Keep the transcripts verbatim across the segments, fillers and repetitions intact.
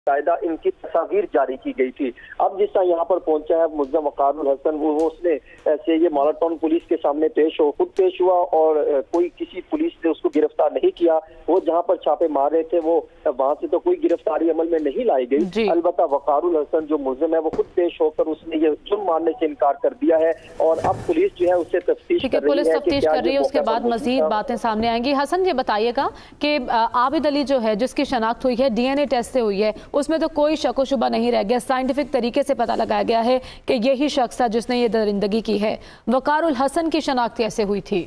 कायदा इनकी तस्वीर जारी की गई थी। अब जिस तरह यहाँ पर पहुंचा है मुल्ज़म वक़ारुल हसन, वो उसने ऐसे ये माला टाउन पुलिस के सामने पेश हो खुद पेश हुआ और कोई किसी पुलिस ने उसको गिरफ्तार नहीं किया। वो जहाँ पर छापे मार रहे थे वो वहाँ से तो कोई गिरफ्तारी अमल में नहीं लाई गई। अलबत्ता वक़ारुल हसन जो मुल्ज़िम है वो खुद पेश होकर उसने ये जुर्म मानने से इनकार कर दिया है और अब पुलिस जो है उससे तफ्तीश कर रही है। पुलिस तफ्तीश कर रही है, उसके बाद मजीद बातें सामने आएंगी। हसन ये बताइएगा कि आबिद अली जो है जिसकी शनाख्त हुई है डीएनए टेस्ट से हुई है, उसमें तो कोई शक व शुबा नहीं रह गया, साइंटिफिक तरीके से पता लगाया गया है कि यही शख्स था जिसने ये दरिंदगी की है। वक़ारुल हसन की शनाख्त कैसे हुई थी?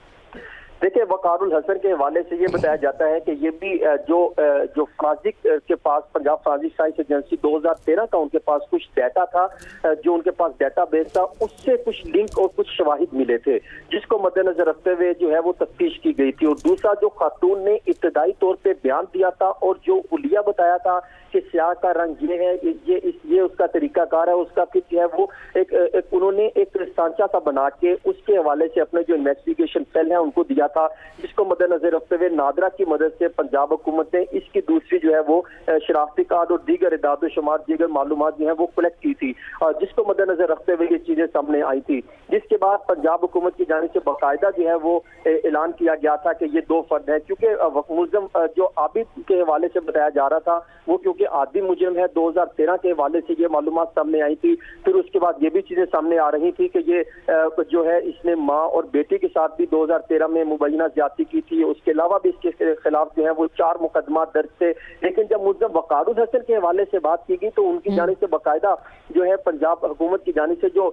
देखिए, वक़ारुल हसन के हवाले से ये बताया जाता है कि ये भी जो जो फॉरेंसिक के पास पंजाब फॉरेंसिक साइंस एजेंसी दो हज़ार तेरह का उनके पास कुछ डाटा था, जो उनके पास डाटाबेस था, उससे कुछ लिंक और कुछ शवाहिद मिले थे जिसको मद्देनजर रखते हुए जो है वो तफ्तीश की गई थी। और दूसरा, जो खातून ने इब्तदाई तौर पे बयान दिया था और जो हुलिया बताया था कि स्याह का रंग ये है, ये इस ये उसका तरीकाकार है, उसका फिर जो है वो एक, एक उन्होंने एक सांचा सा बना के उसके हवाले से अपने जो इन्वेस्टिगेशन सेल है उनको दिया था, जिसको मद्देनजर रखते हुए नादरा की मदद से पंजाब हुकूमत ने इसकी दूसरी जो है वो शनाख्ती कार्ड और दीगर इदाद शुमार दीगर मालूमात जो है वो कलेक्ट की थी और जिसको मद्देनजर रखते हुए ये चीजें सामने आई थी। जिसके बाद पंजाब हुकूमत की जानिब से बाकायदा जो है वो ऐलान किया गया था कि ये दो फर्द है, क्योंकि मुल्ज़म जो आबिद के हवाले से बताया जा रहा था वो क्योंकि आदि मुजरिम है, दो हज़ार तेरह के हवाले से ये मालूमात सामने आई थी। फिर उसके बाद ये भी चीजें सामने आ रही थी कि ये जो है इसने माँ और बेटे के साथ भी दो हज़ार तेरह में मुबैना ज्यादती की थी। उसके अलावा भी इसके खिलाफ जो है वो चार मुकदमा दर्ज थे। लेकिन जब मुल्ज़म वक़ारुल हसन के हवाले से बात की गई तो उनकी जानिब से बाकायदा जो है पंजाब हुकूमत की जानिब से जो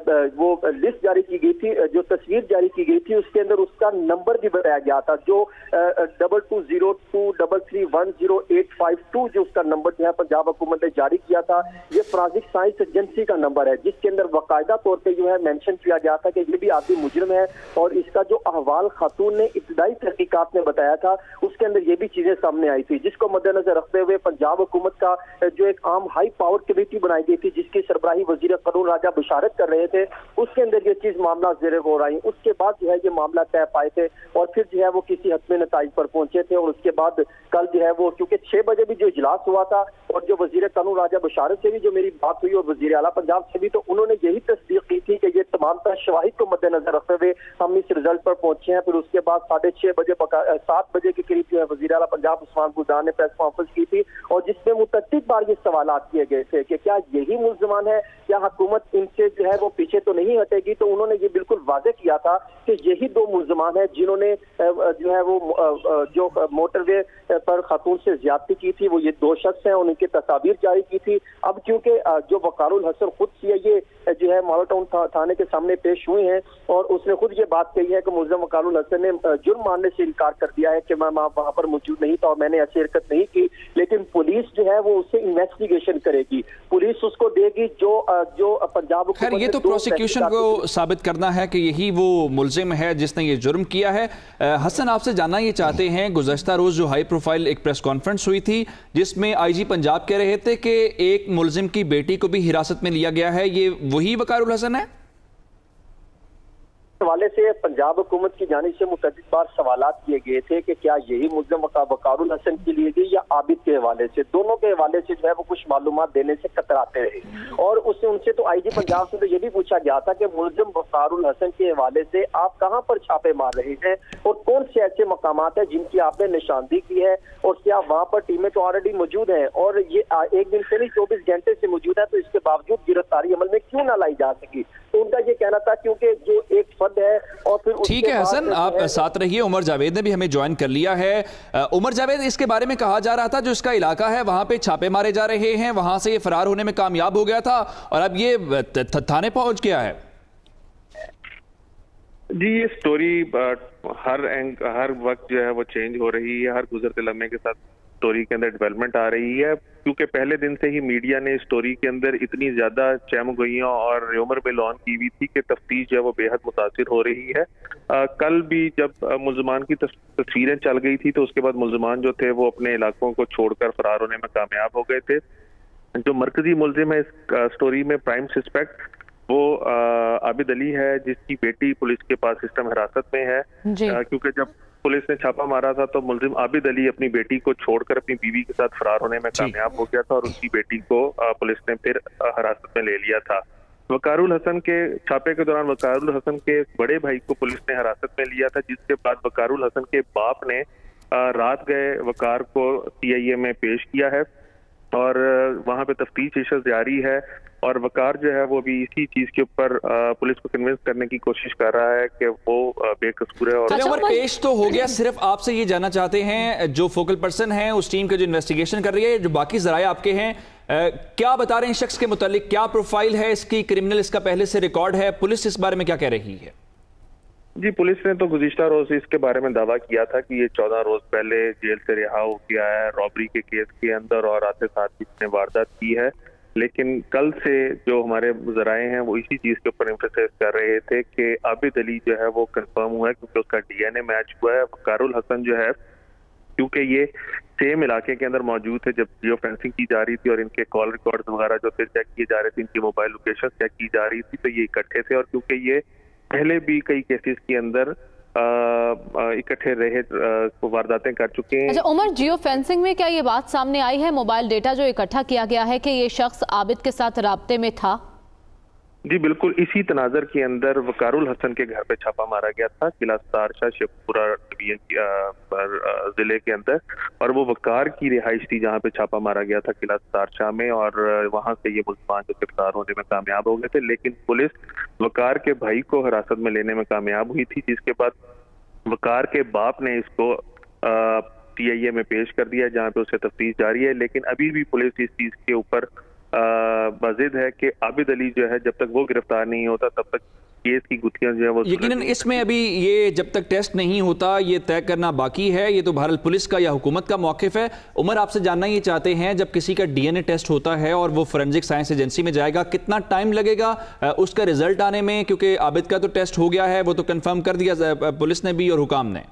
वो लिस्ट जारी की गई थी, जो तस्वीर जारी की गई थी, उसके अंदर उसका नंबर भी बताया गया था, जो double two zero two double three one zero eight five two जो उसका नंबर जो है पंजाब हुकूमत ने जारी किया था, ये फॉरेंसिक साइंस एजेंसी का नंबर है, जिसके अंदर बाकायदा तौर पे जो है मेंशन किया गया था कि ये भी आदि मुजरिम है और इसका जो अहवाल खातून ने इब्तदाई तहकीकात में बताया था उसके अंदर ये भी चीजें सामने आई थी, जिसको मद्देनजर रखते हुए पंजाब हुकूमत का जो एक आम हाई पावर कमेटी बनाई गई थी जिसकी सरबराही वजीर कानून राजा बशारत कर रहे थे, उसके अंदर ये चीज मामला ज़ेरे गौर आई। उसके बाद जो है ये मामला तय पाए थे और फिर जो है वो किसी हतमी नताइज पर पहुंचे थे। और उसके बाद कल जो है वो क्योंकि छह बजे भी जो इजलास हुआ था और जो वजीर कानून राजा बशारत से भी जो मेरी बात हुई और वजीर आला पंजाब से भी, तो उन्होंने यही तस्दीक की थी कि ये तमाम तर शवाहिद को मद्देनजर रखते हुए हम इस रिजल्ट पर पहुंचे हैं। फिर उसके बाद साढ़े छह बजे सात बजे के करीब जो है वजीर आला पंजाब उस्मान बुज़दार ने प्रेस कॉन्फ्रेंस की थी और जिसमें मुतअद्दिद बार ये सवालात किए गए थे कि क्या यही मुल्ज़िमान है, क्या हुकूमत इनसे जो है वो पीछे तो नहीं हटेगी। तो उन्होंने ये बिल्कुल वाज़ेह किया था कि यही दो मुल्ज़िमान है जिन्होंने जो है वो जो मोटरवे पर खातून से ज्यादती की थी, वो ये दो शख्स हैं, उनकी तस्वीर जारी की थी। अब क्योंकि जो वक़ारुल हसन खुद सीआईए जो है माला टाउन थाने के सामने पेश हुए हैं और उसने खुद ये बात कही है कि मुल्ज़िम वक़ारुल हसन ने जुर्म मानने से इनकार कर दिया है कि मैं वहां पर मौजूद नहीं था और मैंने ऐसी हरकत नहीं की, लेकिन पुलिस जो है वो उससे इन्वेस्टिगेशन करेगी, पुलिस उसको देगी जो जो पंजाब। खैर ये तो प्रोसिक्यूशन को साबित करना है कि यही वो मुल्ज़िम है जिसने ये जुर्म किया है। हसन, आपसे जानना ये चाहते हैं, गुज़श्ता रोज जो हाई प्रोफाइल एक प्रेस कॉन्फ्रेंस हुई थी जिसमें आईजी पंजाब कह रहे थे कि एक मुल्ज़िम की बेटी को भी हिरासत में लिया गया है, ये वही वक़ारुल हसन है? हवाले से पंजाब हुकूमत की जानिब से मुतअद्दिद बार सवालात किए गए थे कि क्या यही मुल्ज़िम वक़ारुल हसन के लिए गई या आबिद के हवाले से, दोनों के हवाले से जो है वो कुछ मालूमात देने से कतराते रहे। और उससे उनसे तो आईजी पंजाब से तो ये भी पूछा गया था कि मुल्ज़िम वक़ारुल हसन के हवाले से आप कहां पर छापे मार रहे हैं और कौन से ऐसे मकामात है जिनकी आपने निशानदेही की है और क्या वहां पर टीमें तो ऑलरेडी मौजूद हैं और ये एक दिन से नहीं चौबीस घंटे से मौजूद है, तो इसके बावजूद गिरफ्तारी अमल में क्यों ना लाई जा सकी। तो उनका ये कहना था क्योंकि जो एक फर्द है और फिर ठीक है हसन, आप साथ रहिए। उमर जावेद ने भी हमें ज्वाइन कर लिया है। उमर जावेद, इसके बारे में कहा जा रहा था जो इसका इलाका है वहां पे छापे मारे जा रहे हैं, वहां से ये फरार होने में कामयाब हो गया था और अब ये थाने पहुंच गया है। जी, ये स्टोरी हर एंग हर वक्त जो है वो चेंज हो रही है, हर गुजरते लम्हे के साथ स्टोरी के अंदर डेवलपमेंट आ रही है, क्योंकि पहले दिन से ही मीडिया ने स्टोरी के अंदर इतनी ज्यादा चमगोइयां और र्यूमर बिल ऑन की हुई थी कि तफ्तीश जो है वो बेहद मुतासिर हो रही है। आ, कल भी जब मुल्ज़िमान की तस्वीरें चल गई थी तो उसके बाद मुल्ज़िमान जो थे वो अपने इलाकों को छोड़कर फरार होने में कामयाब हो गए थे। जो मरकजी मुल्ज़िम है इस स्टोरी में, प्राइम सस्पेक्ट, वो आबिद अली है जिसकी बेटी पुलिस के पास सिस्टम हिरासत में है, क्योंकि जब पुलिस ने छापा मारा था तो मुलजिम आबिद अली अपनी बेटी को छोड़कर अपनी बीवी के साथ फरार होने में कामयाब हो गया था और उसकी बेटी को पुलिस ने फिर हिरासत में ले लिया था। वकारुल हसन के छापे के दौरान वकारुल हसन के बड़े भाई को पुलिस ने हिरासत में लिया था, जिसके बाद वकारुल हसन के बाप ने रात गए वकार को सी आई ए में पेश किया है और वहां पे तफ्तीश जारी है और वकार जो है वो भी इसी चीज के ऊपर पुलिस को कन्विंस करने की कोशिश कर रहा है कि वो बेकसूर है। और अच्छा, पेश तो हो गया, सिर्फ आपसे ये जानना चाहते हैं जो फोकल पर्सन है उस टीम के जो इन्वेस्टिगेशन कर रही है, जो बाकी जराए आपके हैं, आ, क्या बता रहे हैं शख्स के मुतालिक, क्या प्रोफाइल है इसकी, क्रिमिनल इसका पहले से रिकॉर्ड है, पुलिस इस बारे में क्या कह रही है? जी, पुलिस ने तो गुज़िश्ता रोज इसके बारे में दावा किया था कि ये चौदह रोज पहले जेल से रिहा हो गया है रॉबरी के केस के अंदर और आते साथ इसने वारदात की है, लेकिन कल से जो हमारे जराए हैं वो इसी चीज के ऊपर एम्फेसाइज कर रहे थे कि आबिद अली जो है वो कंफर्म हुआ है क्योंकि उसका डी एन ए मैच हुआ है। वकारुल हसन जो है क्योंकि ये सेम इलाके के अंदर मौजूद है जब जियो फेंसिंग की जा रही थी और इनके कॉल रिकॉर्ड्स वगैरह जो थे चेक किए जा रहे थे, इनकी मोबाइल लोकेशन चेक की जा रही थी, तो ये इकट्ठे थे और क्योंकि ये पहले भी कई केसेस के अंदर इकट्ठे रहे वारदातें कर चुके हैं। अच्छा उमर, जियो फेंसिंग में क्या ये बात सामने आई है, मोबाइल डेटा जो इकट्ठा किया गया है, कि ये शख्स आबिद के साथ राब्ते में था? जी बिल्कुल, इसी तनाजर के अंदर वकारुल हसन के घर पे छापा मारा गया था किला सतारशाह शेखपुरा जिले के अंदर और वो वकार की रिहाइश थी जहाँ पे छापा मारा गया था किला सतारशाह में और वहां से ये मुल्जिमान जो गिरफ्तार होने में कामयाब हो गए थे, लेकिन पुलिस वकार के भाई को हिरासत में लेने में कामयाब हुई थी, जिसके बाद वकार के बाप ने इसको सी आई ए में पेश कर दिया जहाँ पे उसे तफ्तीश जारी है, लेकिन अभी भी पुलिस इस चीज के ऊपर मजिद है कि आबिद अली जो है जब तक वो गिरफ्तार नहीं होता तब तक केस की गुत्थियां जो है वो यकीनन इसमें अभी ये जब तक टेस्ट नहीं होता ये तय करना बाकी है, ये तो बहरहाल पुलिस का या हुकूमत का मौक़िफ़ है। उमर, आपसे जानना ये चाहते हैं जब किसी का डी एन ए टेस्ट होता है और वो फोरेंसिक साइंस एजेंसी में जाएगा, कितना टाइम लगेगा उसका रिजल्ट आने में? क्योंकि आबिद का तो टेस्ट हो गया है, वो तो कन्फर्म कर दिया पुलिस ने भी और हुकाम ने।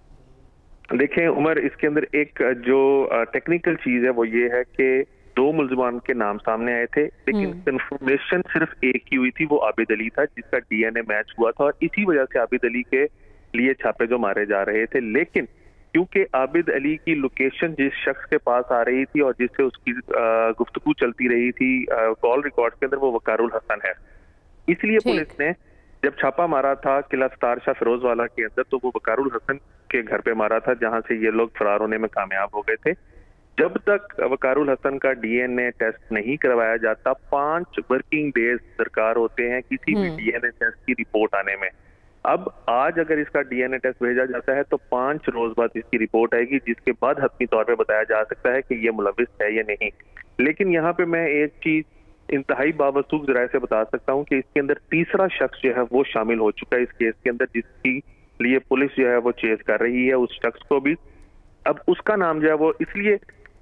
देखें उमर, इसके अंदर एक जो टेक्निकल चीज है वो ये है कि दो मुल्जिमान के नाम सामने आए थे, लेकिन कंफर्मेशन सिर्फ एक ही हुई थी, वो आबिद अली था जिसका डी एन ए मैच हुआ था और इसी वजह से आबिद अली के लिए छापे जो मारे जा रहे थे। लेकिन क्योंकि आबिद अली की लोकेशन जिस शख्स के पास आ रही थी और जिससे उसकी गुफ्तगू चलती रही थी कॉल रिकॉर्ड के अंदर, वो वकारुल हसन है, इसलिए पुलिस ने जब छापा मारा था किला सतारशाह फिरोजवाला के अंदर तो वो वकारुल हसन के घर पे मारा था जहां से ये लोग फरार होने में कामयाब हो गए थे। जब तक वकारुल हसन का डी एन ए टेस्ट नहीं करवाया जाता, पांच वर्किंग डेज दरकार होते हैं किसी भी डी एन ए टेस्ट की रिपोर्ट आने में। अब आज अगर इसका डी एन ए टेस्ट भेजा जाता है तो पांच रोज बाद इसकी रिपोर्ट आएगी, जिसके बाद हतमी तौर पे बताया जा सकता है कि ये मुलविस है या नहीं। लेकिन यहाँ पे मैं एक चीज इंतहाई बावसूख जराए से बता सकता हूँ कि इसके अंदर तीसरा शख्स जो है वो शामिल हो चुका है इस केस के अंदर, जिसकी लिए पुलिस जो है वो चेज कर रही है उस शख्स को भी। अब उसका नाम जो है वो इसलिए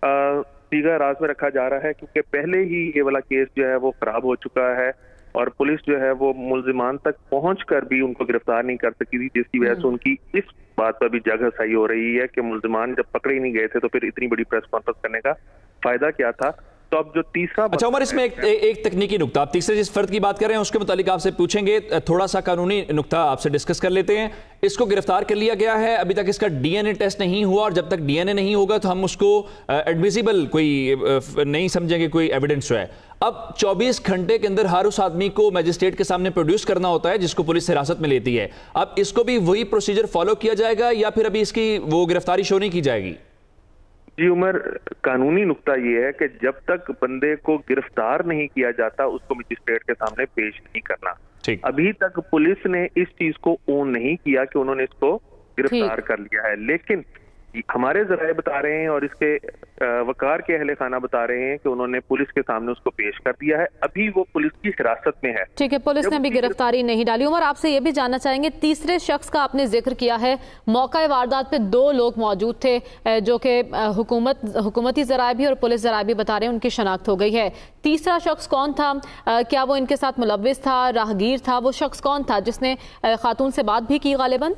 सीगा राज में रखा जा रहा है क्योंकि पहले ही ये वाला केस जो है वो खराब हो चुका है और पुलिस जो है वो मुल्जिमान तक पहुंचकर भी उनको गिरफ्तार नहीं कर सकी थी, जिसकी वजह से उनकी इस बात पर भी जगह सही हो रही है कि मुल्जिमान जब पकड़े ही नहीं गए थे तो फिर इतनी बड़ी प्रेस कॉन्फ्रेंस करने का फायदा क्या था। तो अब जो तीसरा अच्छा उमर, इसमें एक, एक तकनीकी नुक्ता, आप तीसरे जिस फर्द की बात कर रहे हैं उसके मुतालिक आपसे पूछेंगे, थोड़ा सा कानूनी नुक्ता आपसे डिस्कस कर लेते हैं। इसको गिरफ्तार कर लिया गया है, अभी तक इसका डी एन ए टेस्ट नहीं हुआ और जब तक डी एन ए नहीं होगा तो हम उसको एडमिसिबल कोई नहीं समझेंगे, कोई एविडेंस है। अब चौबीस घंटे के अंदर हर उस आदमी को मजिस्ट्रेट के सामने प्रोड्यूस करना होता है जिसको पुलिस हिरासत में लेती है। अब इसको भी वही प्रोसीजर फॉलो किया जाएगा या फिर अभी इसकी वो गिरफ्तारी शो नहीं की जाएगी? जी उमर, कानूनी नुक्ता ये है कि जब तक बंदे को गिरफ्तार नहीं किया जाता उसको मजिस्ट्रेट के सामने पेश नहीं करना। अभी तक पुलिस ने इस चीज को ओन नहीं किया कि उन्होंने इसको गिरफ्तार कर लिया है, लेकिन हमारे जराए बता रहे हैं और इसके वकार के अहले खाना बता रहे हैं कि उन्होंने पुलिस के सामने उसको पेश कर दिया है, अभी वो पुलिस की हिरासत में है। ठीक है, पुलिस ने अभी गिरफ्तारी नहीं डाली। उमर, आपसे ये भी जानना चाहेंगे, तीसरे शख्स का आपने जिक्र किया है, मौका वारदात पे दो लोग मौजूद थे जो कि हुकूमत हुकूमती जराए भी और पुलिस जराए भी बता रहे हैं उनकी शनाख्त हो गई है। तीसरा शख्स कौन था? क्या वो इनके साथ मुलविस था, राहगीर था? वो शख्स कौन था जिसने खातून से बात भी की गालिबन?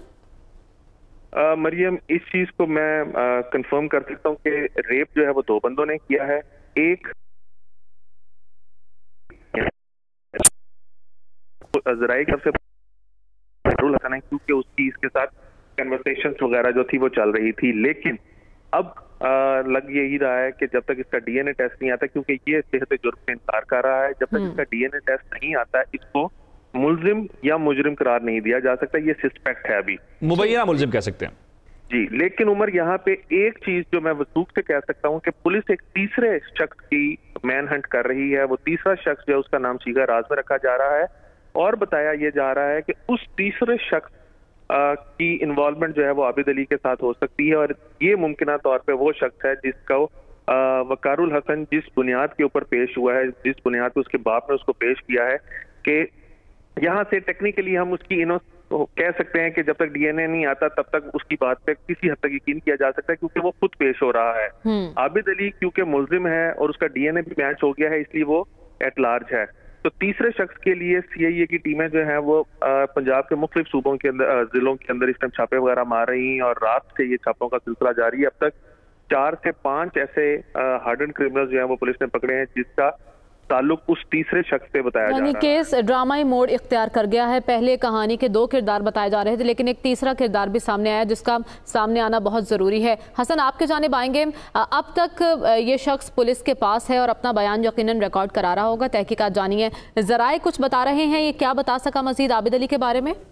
Uh, मरियम, इस चीज को मैं कंफर्म uh, कर सकता हूँ कि रेप जो है वो दो बंदों ने किया है। एक जराए की तरफ से वकारुल हसन है क्योंकि उसकी इसके साथ कन्वर्सेशंस वगैरह जो थी वो चल रही थी। लेकिन अब आ, लग यही रहा है कि जब तक इसका डीएनए टेस्ट नहीं आता, क्योंकि ये सेहत जुर्म से इनकार कर रहा है, जब तक इसका डीएनए टेस्ट नहीं आता इसको मुलजिम या मुजरिम करार नहीं दिया जा सकता। ये सस्पेक्ट है अभी, मुबैना मुलजिम कह सकते हैं जी। लेकिन उमर, यहाँ पे एक चीज जो मैं वसूख से कह सकता हूँ कि पुलिस एक तीसरे शख्स की मैन हंट कर रही है। वो तीसरा शख्स जो है उसका नाम सीगा राज में रखा जा रहा है और बताया ये जा रहा है कि उस तीसरे शख्स आ, की इन्वॉल्वमेंट जो है वो आबिद अली के साथ हो सकती है। और ये मुमकिन तौर पे वो शख्स है जिसका वकारुल हसन जिस बुनियाद के ऊपर पेश हुआ है, जिस बुनियाद पे उसके बाप ने उसको पेश किया है कि यहाँ से टेक्निकली हम उसकी इनो तो कह सकते हैं कि जब तक डीएनए नहीं आता तब तक उसकी बात पे किसी हद तक यकीन किया जा सकता है, क्योंकि वो खुद पेश हो रहा है। आबिद अली क्योंकि मुलजिम है और उसका डीएनए भी मैच हो गया है, इसलिए वो एट लार्ज है। तो तीसरे शख्स के लिए सीआईए की टीमें जो हैं वो पंजाब के मुख्तलिफ सूबों के अंदर, जिलों के अंदर इस टाइम छापे वगैरह मार रही हैं और रात से ये छापों का सिलसिला जारी है। अब तक चार से पांच ऐसे हार्डन क्रिमिनल्स जो हैं वो पुलिस ने पकड़े हैं जिसका ताल्लुक उस तीसरे शख्स से बताया जा रहा है। केस ड्रामाई मोड़ इख्तियार कर गया है। पहले कहानी के दो किरदार बताए जा रहे थे, लेकिन एक तीसरा किरदार भी सामने आया जिसका सामने आना बहुत ज़रूरी है। हसन, आपके जानिब आएंगे। अब तक ये शख्स पुलिस के पास है और अपना बयान यकीनन रिकॉर्ड करा रहा होगा, तहकीकात जानी है। ज़राए कुछ बता रहे हैं, ये क्या बता सका मजीद आबिद अली के बारे में?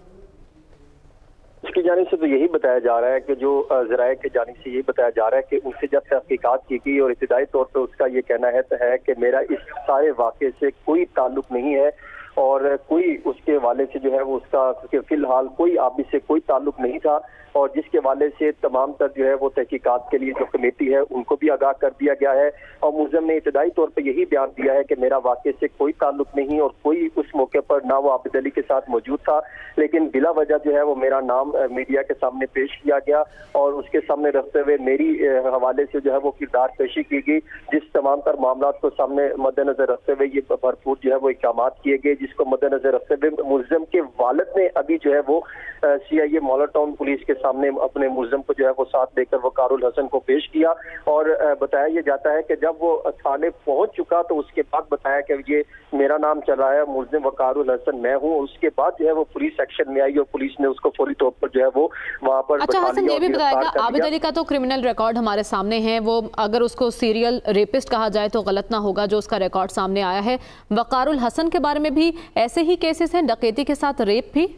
उसकी जानिब से तो यही बताया जा रहा है कि जो ज़राए की जानिब से यही बताया जा रहा है कि उनसे जब तहकीकात की गई और इब्तिदाई तौर पर उसका ये कहना है तो है कि मेरा इस सारे वाक़े से कोई ताल्लुक नहीं है और कोई उसके वाले से जो है वो उसका फिलहाल कोई आबिद से कोई ताल्लुक नहीं था और जिसके वाले से तमाम तर जो है वो तहकीकात के लिए जो कमेटी है उनको भी आगाह कर दिया गया है। और मुलज़म ने इब्तिदाई तौर पर यही बयान दिया है कि मेरा वाक़े से कोई ताल्लुक नहीं और कोई उस मौके पर ना वो आबिद अली के साथ मौजूद था, लेकिन बिला वजह जो है वो मेरा नाम मीडिया के सामने पेश किया गया और उसके सामने रखते हुए मेरी हवाले से जो है वो किरदार पेशी की गई, जिस तमाम तर मामला को सामने मद्देनजर रखते हुए ये भरपूर जो है वो इक़दाम किए गए, जिसको मद्देनजर रखते हुए मुलज़म के वालिद ने अभी जो है वो सी आई ए मौला टाउन पुलिस के सामने अपने मुलज़म को जो है वो साथ लेकर वकारुल हसन को पेश किया। और बताया यह जाता है कि जब वो थाने पहुंच चुका तो उसके बाद बताया कि ये मेरा नाम चला है, मुलज़िम वकारुल हसन मैं हूं। उसके बाद जो है वो पुलिस एक्शन में आई और पुलिस ने उसको फौरी तौर पर जो है वो वहां पर अच्छा हसन, ये भी बताएगा, आबिद अली का तो क्रिमिनल रिकॉर्ड हमारे सामने है, वो अगर उसको सीरियल रेपिस्ट कहा जाए तो गलत ना होगा जो उसका रिकॉर्ड सामने आया है। वकारुल हसन के बारे में भी ऐसे ही केसेस हैं, डकैती के साथ रेप भी?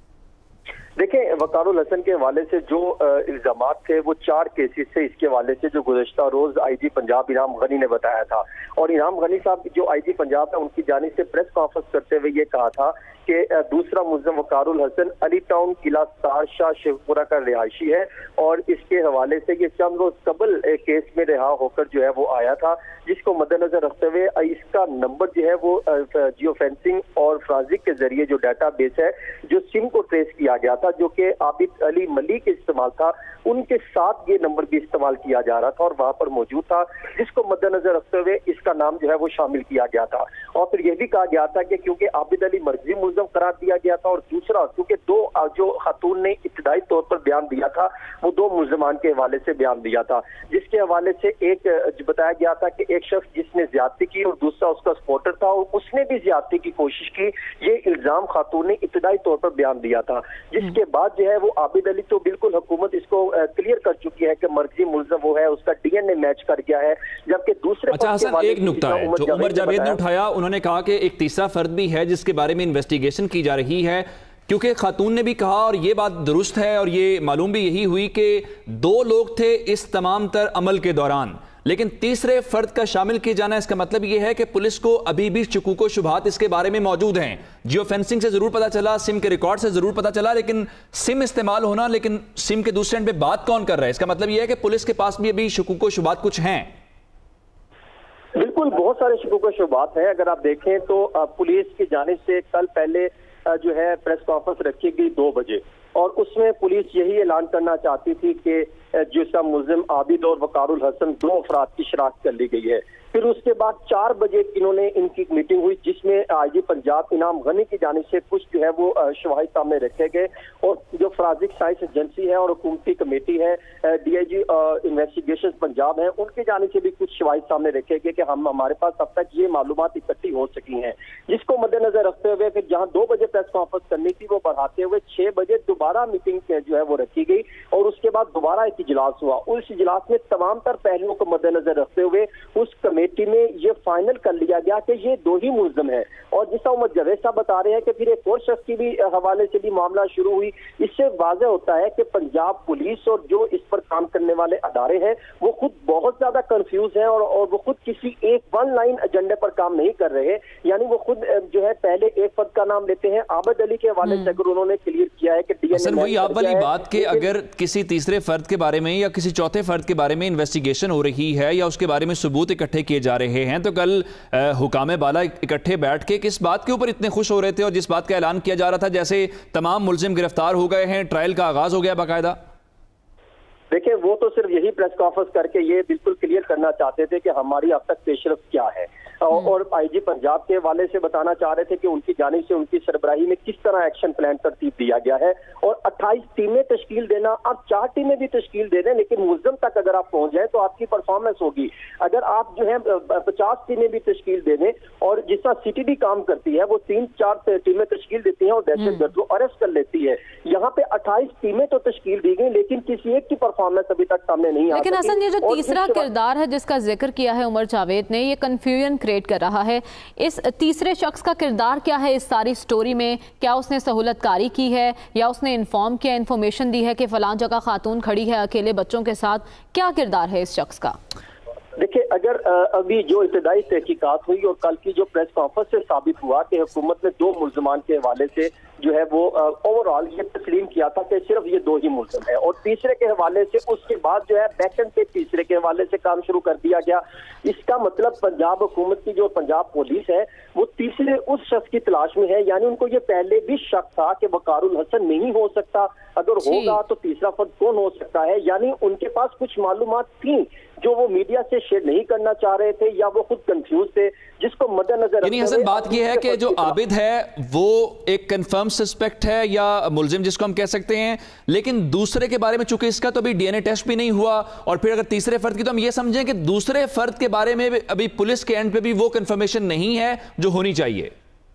देखें, वकारुल हसन के हवाले से जो इल्जामात थे वो चार केसेस थे इसके हवाले से जो गुज़श्ता रोज आईजी पंजाब इनाम गनी ने बताया था। और इनाम गनी साहब जो आईजी पंजाब है उनकी जानिब से प्रेस कॉन्फ्रेंस करते हुए ये कहा था कि दूसरा मुलज़म वकारुल हसन अली टाउन किला तार शाह शेखपुरा का रिहायशी है और इसके हवाले से ये चंद रोज कबल केस में रिहा होकर जो है वो आया था, जिसको मद्देनजर रखते हुए इसका नंबर जो है वो जियो फेंसिंग और फ्रांसिक के जरिए जो डाटा बेस है जो सिम को ट्रेस किया गया था, जो कि आबिद अली मलिक इस्तेमाल था, उनके साथ ये नंबर भी इस्तेमाल किया जा रहा था और वहां पर मौजूद था, जिसको मद्देनजर रखते हुए इसका नाम जो है वो शामिल किया गया था। और फिर यह भी कहा गया था कि क्योंकि आबिद अली मर्जी मुलज़म करार दिया गया था और दूसरा क्योंकि दो जो खातून ने इब्तिदाई तौर पर बयान दिया था वो दो मुलजमान के हवाले से बयान दिया था, जिसके हवाले से एक बताया गया था कि एक शख्स जिसने ज्यादती की और दूसरा उसका सपोर्टर था और उसने भी ज्यादती की कोशिश की, ये इल्जाम खातून ने इब्तिदाई तौर पर बयान दिया था। जिसके बाद जो है वो आबिद अली तो बिल्कुल हुकूमत इसको क्लियर कर चुकी है कि मर्जी मुलज़म वो है, उसका डीएनए मैच कर गया है, जबकि दूसरे अच्छा हसन, एक नुक्ता है जो उमर जावेद ने उठाया, उन्होंने कहा कि एक तीसरा फर्द भी है जिसके बारे में इन्वेस्टिगेशन की जा रही है, क्योंकि खातून ने भी कहा और ये बात दुरुस्त है और ये मालूम भी यही हुई कि दो लोग थे इस तमाम तर अमल के दौरान, लेकिन तीसरे फर्द का शामिल किए जाना, इसका मतलब यह है कि पुलिस को अभी भी शुकूक शुबहात इसके बारे में मौजूद हैं। जियो फेंसिंग से जरूर पता चला, सिम के रिकॉर्ड से जरूर पता चला, लेकिन सिम इस्तेमाल होना, लेकिन सिम के दूसरे एंड पे बात कौन कर रहा है, इसका मतलब यह है कि पुलिस के पास भी अभी शुकूक शुबहात कुछ हैं। बिल्कुल, बहुत सारे शुकूक शुबहात हैं। अगर आप देखें तो पुलिस की जानिब से कल पहले जो है प्रेस कॉन्फ्रेंस रखी गई दो बजे और उसमें पुलिस यही ऐलान करना चाहती थी कि जिसका मुलजिम आबिद और वकारुल हसन दो अफराद की शनाख्त कर ली गई है, फिर उसके बाद चार बजे इन्होंने इनकी मीटिंग हुई जिसमें आईजी पंजाब इनाम गनी की जानिब से कुछ जो है वो शवाहिद सामने रखे गए और जो फॉरेंसिक साइंस एजेंसी है और हुकूमती कमेटी है, डीआईजी इन्वेस्टिगेशन पंजाब है, उनकी जानिब से भी कुछ शवाहिद सामने रखे गए कि हम हमारे पास अब तक ये मालूमात इकट्ठी हो सकी हैं, जिसको मद्देनजर रखते हुए फिर जहां दो बजे प्रेस कॉन्फ्रेंस करनी थी वो बढ़ाते हुए छह बजे दोबारा मीटिंग जो है वो रखी गई और उसके बाद दोबारा एक इजलास हुआ। उस इजलास में तमाम तर पहलुओं को मद्देनजर रखते हुए उस कमेटी में ये फाइनल कर लिया गया कि ये दो ही मुल्जिम है और जिस तरह जावेद साहब बता रहे हैं कि फिर एक और शख्स की भी हवाले से भी मामला शुरू हुई। इससे वाज़ेह होता है कि पंजाब पुलिस और जो इस पर काम करने वाले अदारे हैं वो खुद बहुत ज्यादा कंफ्यूज हैं और, और वो खुद किसी एक वन लाइन एजेंडे पर काम नहीं कर रहे। यानी वो खुद जो है पहले एक फर्द का नाम लेते हैं, आबिद अली के हवाले से अगर उन्होंने क्लियर किया है कि डीएनए वही आप वाली बात कि अगर किसी तीसरे फर्द के बारे में या किसी चौथे फर्द के बारे में इन्वेस्टिगेशन हो रही है या उसके बारे में सबूत इकट्ठे किए जा रहे हैं तो कल हुकामे बाला इकट्ठे बैठ के किस बात के ऊपर इतने खुश हो रहे थे और जिस बात का ऐलान किया जा रहा था जैसे तमाम मुल्जिम गिरफ्तार हो गए हैं, ट्रायल का आगाज हो गया बाकायदा। देखिए वो तो सिर्फ यही प्रेस कॉन्फ्रेंस करके ये बिल्कुल क्लियर करना चाहते थे कि हमारी अब तक पेशरफ्त क्या है और आईजी पंजाब के हवाले से बताना चाह रहे थे कि उनकी जानिब से उनकी सरबराही में किस तरह एक्शन प्लान तरतीब दिया गया है और अट्ठाईस टीमें तश्कील देना, आप चार टीमें भी तश्कील दे दें लेकिन मुल्ज़िम तक अगर आप पहुंच जाए तो आपकी परफॉर्मेंस होगी। अगर आप जो है पचास टीमें भी तश्कील दे दें और जिस तरह सीटीडी काम करती है वो तीन चार टीमें तश्कील देती है और दहशतगर्द को अरेस्ट कर लेती है, यहाँ पे अट्ठाईस टीमें तो तश्कील दी गई लेकिन किसी एक की परफॉर्मेंस अभी तक सामने नहीं आ। लेकिन हसन ये जो तीसरा किरदार है जिसका जिक्र किया है उमर जावेद ने, ये कंफ्यूजन क्रिएट कर रहा है। इस तीसरे शख्स का किरदार क्या है इस सारी स्टोरी में? क्या उसने सहूलतकारी की है या उसने इन्फॉर्म किया, इन्फॉर्मेशन दी है कि फलां जगह खातून खड़ी है अकेले बच्चों के साथ? क्या किरदार है इस शख्स का? देखिए अगर अभी जो इब्तदाई तहकीकात हुई और कल की जो प्रेस कॉन्फ्रेंस से साबित हुआ कि हुकूमत ने दो मुल्ज़िमान के हवाले से जो है वो ओवरऑल ये तस्लीम किया था कि सिर्फ ये दो ही मुल्ज़िम है और तीसरे के हवाले से उसके बाद जो है बैकएंड पे तीसरे के हवाले से काम शुरू कर दिया गया। इसका मतलब पंजाब हुकूमत की जो पंजाब पुलिस है वो तीसरे उस शख्स की तलाश में है। यानी उनको ये पहले भी शक था कि वकारुल हसन नहीं हो सकता, अगर होगा तो तीसरा फर्द कौन हो सकता है। यानी उनके पास कुछ मालूमात थी जो वो मीडिया से शेयर नहीं करना चाह रहे थे या वो खुद कंफ्यूज थे, जिसको मद्देनजर। यानी हसन बात यह है कि जो आबिद है वो एक कंफर्म सस्पेक्ट है या मुल्जिम जिसको हम कह सकते हैं, लेकिन दूसरे के बारे में चूंकि इसका तो अभी डीएनए टेस्ट भी नहीं हुआ और फिर अगर तीसरे फर्द की तो हम ये समझें कि दूसरे फर्द के बारे में अभी पुलिस के एंड पे भी वो कंफर्मेशन नहीं है जो होनी चाहिए।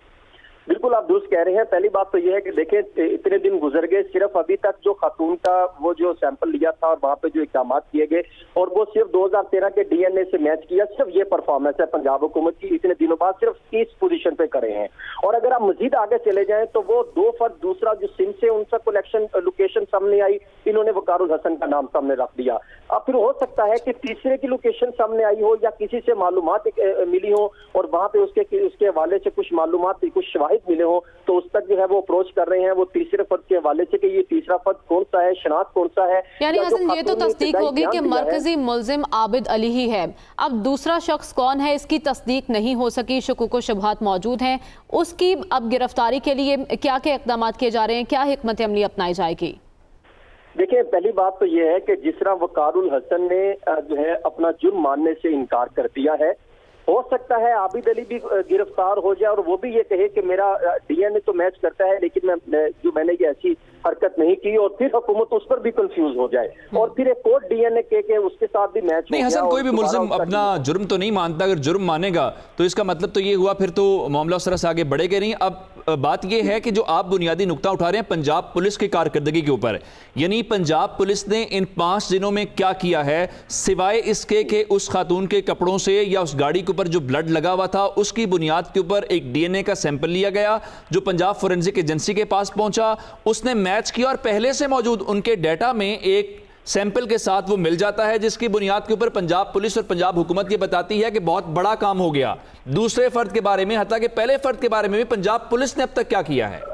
बिल्कुल आप दुरुस्त कह रहे हैं। पहली बात तो यह है कि देखें इतने दिन गुजर गए, सिर्फ अभी तक जो खातून का वो जो सैंपल लिया था और वहां पे जो इक़दाम किए गए और वो सिर्फ दो हज़ार तेरह के डीएनए से मैच किया, सिर्फ ये परफॉर्मेंस है पंजाब हुकूमत की। इतने दिनों बाद सिर्फ इस पोजीशन पे खड़े हैं और अगर आप मजीद आगे चले जाएं तो वो दो फर्द दूसरा जो सिम से उनका कलेक्शन लोकेशन सामने आई, इन्होंने वकारुल हसन का नाम सामने रख दिया। अब फिर हो सकता है कि तीसरे की लोकेशन सामने आई हो या किसी से मालूमात मिली हो और वहां पे उसके उसके हवाले से कुछ मालूमात कुछ शवाहिद मिले हो तो उस तक जो है वो अप्रोच कर रहे हैं वो तीसरे फर्द के हवाले से कि ये तीसरा फर्द कौन सा है, शनाख्त कौन सा है। यानी हसन ये तो तस्दीक होगी कि मरकजी मुल्जिम आबिद अली ही है। अब दूसरा शख्स कौन है इसकी तस्दीक नहीं हो सकी, शुकूक व शुबहात मौजूद हैं। उसकी अब गिरफ्तारी के लिए क्या क्या इक़दाम किए जा रहे हैं, क्या हिकमत अमली अपनाई जाएगी? देखिए पहली बात तो यह है कि जिस तरह वकारुल हसन ने जो है अपना जुर्म मानने से इनकार कर दिया है, हो सकता है आबिद अली भी गिरफ्तार हो जाए और वो भी ये कहे कि मेरा डीएनए तो मैच करता है लेकिन मैं जो मैंने ये ऐसी हरकत नहीं की और फिर हुकूमत उस पर भी कंफ्यूज हो जाए और फिर एक और डीएनए के, के उसके साथ भी मैच नहीं। हसन कोई भी मुल्जिम अपना जुर्म तो नहीं मानता, अगर जुर्म मानेगा तो इसका मतलब तो ये हुआ फिर तो मामला उस तरह से आगे बढ़ेगा नहीं। अब बात यह है कि जो आप बुनियादी नुकता उठा रहे हैं पंजाब पुलिस की कारकर्दगी के ऊपर, यानी पंजाब पुलिस ने इन पांच दिनों में क्या किया है सिवाय इसके कि उस खातून के कपड़ों से या उस गाड़ी के ऊपर जो ब्लड लगा हुआ था उसकी बुनियाद के ऊपर एक डीएनए का सैंपल लिया गया जो पंजाब फोरेंसिक एजेंसी के पास पहुंचा, उसने मैच किया और पहले से मौजूद उनके डेटा में एक सैंपल के साथ वो मिल जाता है जिसकी बुनियाद के ऊपर पंजाब पुलिस और पंजाब हुकूमत ये बताती है कि बहुत बड़ा काम हो गया। दूसरे फर्द के बारे में, हत्ता कि पहले फर्द के बारे में भी पंजाब पुलिस ने अब तक क्या किया है?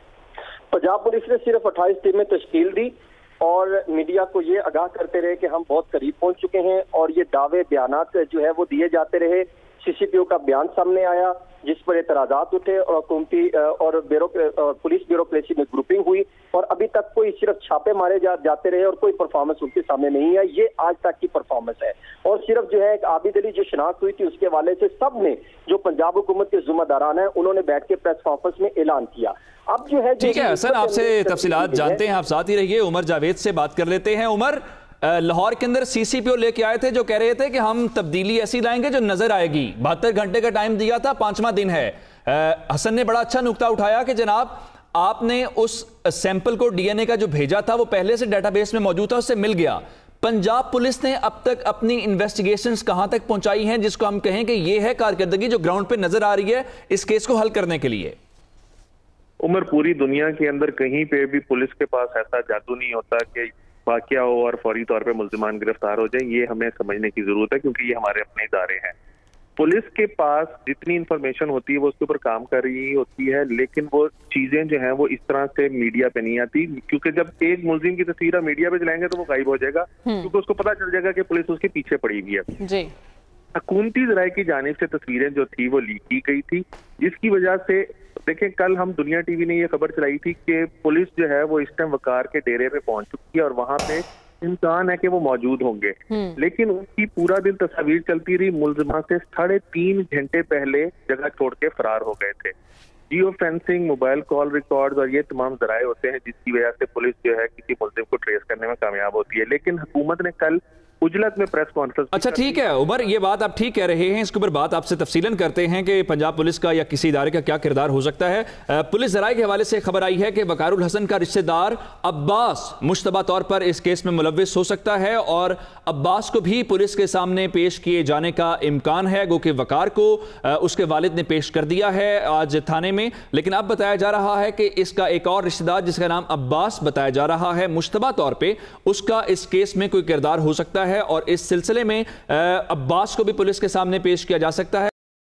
पंजाब पुलिस ने सिर्फ अट्ठाईस टीमें तश्कील दी और मीडिया को ये आगाह करते रहे कि हम बहुत करीब पहुंच चुके हैं और ये दावे बयानात जो है वो दिए जाते रहे। सीसीपीओ का बयान सामने आया जिस पर एतराजात उठे और हुकूमती और ब्यूरो पुलिस ब्यूरोक्रेसी में ग्रुपिंग हुई और अभी तक कोई सिर्फ छापे मारे जा, जाते रहे और कोई परफॉर्मेंस उनके सामने नहीं है। ये आज तक की परफॉर्मेंस है। और सिर्फ जो है एक आबिद अली जो शनाख्त हुई थी उसके हवाले से सब ने जो पंजाब हुकूमत के जिम्मेदारान है उन्होंने बैठ के प्रेस कॉन्फ्रेंस में ऐलान किया। अब जो है ठीक है हसन, आपसे तफसीलात जानते हैं, आप साथ ही रहिए। उमर जावेद से बात कर लेते हैं। उमर, लाहौर के अंदर सीसीपीओ लेके आए थे जो कह रहे थे कि हम तब्दीली ऐसी लाएंगे जो नजर आएगी। बहत्तर घंटे का टाइम दिया था, पांचवा दिन है। हसन ने बड़ा अच्छा नुक्ता उठाया कि जनाब आपने उस सैंपल को डीएनए का जो भेजा था वो पहले से डेटाबेस में मौजूद था, उससे मिल गया। पंजाब पुलिस ने अब तक अपनी इन्वेस्टिगेशंस कहां तक पहुंचाई हैं जिसको हम कहें कि ये है कारकर्दगी जो ग्राउंड पे नजर आ रही है इस केस को हल करने के लिए? उमर, पूरी दुनिया के अंदर कहीं पे भी पुलिस के पास ऐसा जादू नहीं होता कि वाकया हो और फौरी तौर पे मुल्जिमान गिरफ्तार हो जाए। ये हमें समझने की जरूरत है क्योंकि ये हमारे अपने इदारे हैं। पुलिस के पास जितनी इंफॉर्मेशन होती है वो उसके ऊपर काम कर रही होती है, लेकिन वो चीजें जो हैं वो इस तरह से मीडिया पे नहीं आती, क्योंकि जब एक मुल्जिम की तस्वीर मीडिया पे चलाएंगे तो वो गायब हो जाएगा, क्योंकि उसको पता चल जाएगा कि पुलिस उसके पीछे पड़ी हुई है। जी। हुकूमती ज़राए की जानिब से तस्वीरें जो थी वो लीक की गई थी, जिसकी वजह से देखें कल हम दुनिया टीवी ने ये खबर चलाई थी कि पुलिस जो है वो इस टाइम वकार के डेरे पे पहुंच चुकी है और वहां पे इम्कान है कि वो मौजूद होंगे, लेकिन उनकी पूरा दिन तस्वीर चलती रही। मुल्जिमा से साढ़े तीन घंटे पहले जगह छोड़ के फरार हो गए थे। Geo fencing, mobile call records और ये तमाम जराए होते हैं जिसकी वजह से पुलिस जो है किसी मुल्जिम को ट्रेस करने में कामयाब होती है। लेकिन हुकूमत ने कल उजलत में प्रेस कॉन्फ्रेंस। अच्छा ठीक है उमर, ये बात आप ठीक कह रहे हैं, इसके ऊपर बात आपसे तफसीलन करते हैं कि पंजाब पुलिस का या किसी इदारे का क्या किरदार हो सकता है। पुलिस जराए के हवाले से खबर आई है कि वकारुल हसन का रिश्तेदार अब्बास मुश्तबा तौर पर इस केस में मुलव्विस हो सकता है और अब्बास को भी पुलिस के सामने पेश किए जाने का इम्कान है। गो कि वकार को उसके वालिद ने पेश कर दिया है आज थाने में, लेकिन अब बताया जा रहा है कि इसका एक और रिश्तेदार जिसका नाम अब्बास बताया जा रहा है मुश्तबा तौर पर, उसका इस केस में कोई किरदार हो सकता है और इस सिलसिले में अब्बास को भी पुलिस के सामने पेश किया जा सकता है।